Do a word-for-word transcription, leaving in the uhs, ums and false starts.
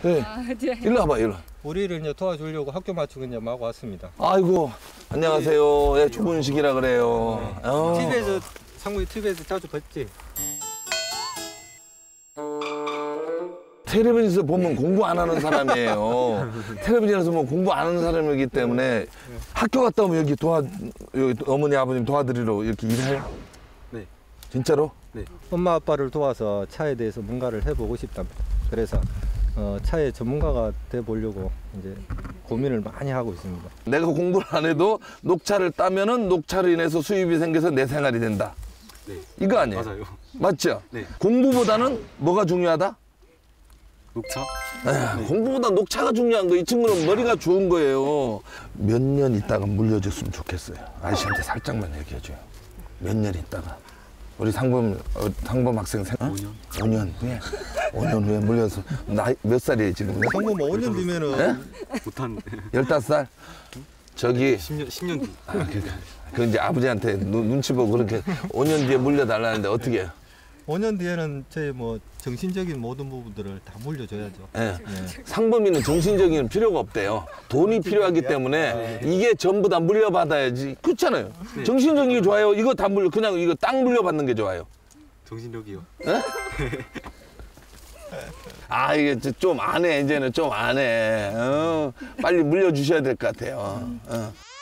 네. 아, 네. 일로 와봐, 일로. 우리를 이제 도와주려고 학교 마치고 이제 막 왔습니다. 아이고, 안녕하세요. 예, 좋은 시기라 그래요. 어. 티비에서 상무이 티비에서 자주 봤지. 텔레비전에서 보면 공부 안 하는 사람이에요. 텔레비전에서 보면 공부 안 하는 사람이기 때문에 학교 갔다 오면 여기 도와, 여기 어머니, 아버님 도와드리러 이렇게 일해요? 네. 진짜로? 네. 엄마 아빠를 도와서 차에 대해서 뭔가를 해보고 싶답니다. 그래서 어, 차의 전문가가 돼 보려고 이제 고민을 많이 하고 있습니다. 내가 공부를 안 해도 녹차를 따면은 녹차로 인해서 수입이 생겨서 내 생활이 된다. 네. 이거 아니에요? 맞아요. 맞죠? 네. 공부보다는 뭐가 중요하다? 녹차? 에휴, 네. 공부보다 녹차가 중요한 거. 이 친구는 머리가 좋은 거예요. 몇 년 있다가 물려줬으면 좋겠어요. 아저씨한테 살짝만 얘기해줘요. 몇 년 있다가. 우리 상범, 어, 상범 학생 생 어? 오 년. 오 년 후에? 오 년 후에 물려서. 나이 몇 살이에요, 지금? 상무 뭐 오 년 뒤면은 예? 못한 열다섯 살? 저기, 십 년, 십 년 뒤. 아, 그, 그 이제 아버지한테 눈, 눈치 보고 그렇게 오 년 뒤에 물려달라는데 어떻게 해요? 오 년 뒤에는 제 뭐 정신적인 모든 부분들을 다 물려줘야죠. 예. 예. 상범이는 정신적인 필요가 없대요. 돈이 필요하기 때문에 이게 전부 다 물려받아야지. 그렇잖아요. 네. 정신적인 게 좋아요. 이거 다 물려, 그냥 이거 땅 물려받는 게 좋아요. 정신력이요. 예? 아, 이게 좀 안 해. 이제는 좀 안 해. 어, 빨리 물려주셔야 될 것 같아요. 어.